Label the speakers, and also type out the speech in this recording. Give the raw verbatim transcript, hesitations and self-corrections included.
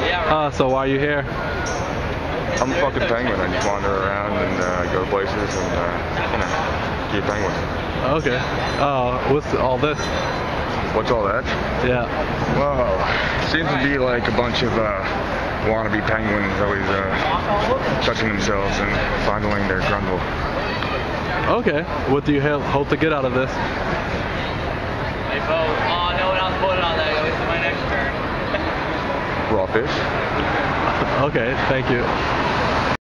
Speaker 1: Uh, so why are you here?
Speaker 2: I'm a fucking penguin. I just wander around and uh, go places and uh, you know, be a penguin.
Speaker 1: Okay. Uh, what's all this?
Speaker 2: What's all that?
Speaker 1: Yeah.
Speaker 2: Well, seems to be like a bunch of uh, wannabe penguins always uh, touching themselves and fondling their grundle.
Speaker 1: Okay. What do you ha- hope to get out of this?
Speaker 3: Hey, Bo. Oh, no one else voted on that. This is my next turn.
Speaker 2: Raw fish.
Speaker 1: Okay. Thank you.